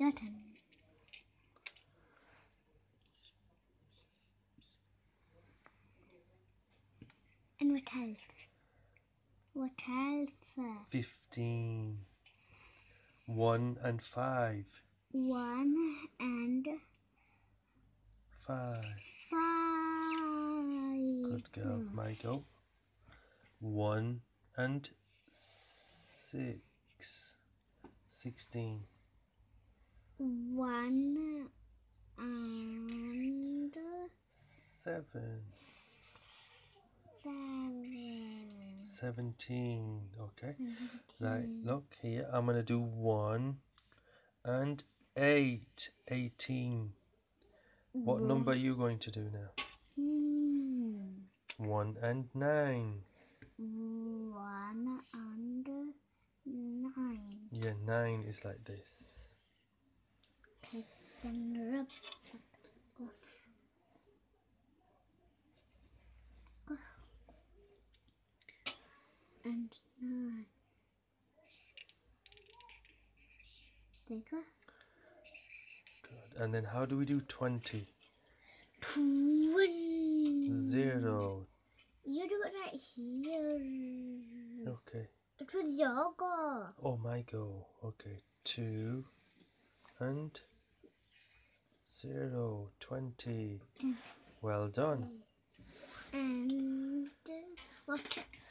Your turn. And what else? What else? 15. 1 and 5. 1 and 5. 5. Good girl. My go. 1 and 6. 16. 1 and 7. 7. 17. Okay. Right, look here. I'm going to do 1 and 8. 18. What number are you going to do now? 1 and 9. 1 and 9. Yeah, 9 is like this. Take some rub. And 9. Take a Good. And then how do we do 20? 20. 0. You do it right here. Okay. It was your go. Oh, my go. Okay. 2 and 0. 20. Well done. And what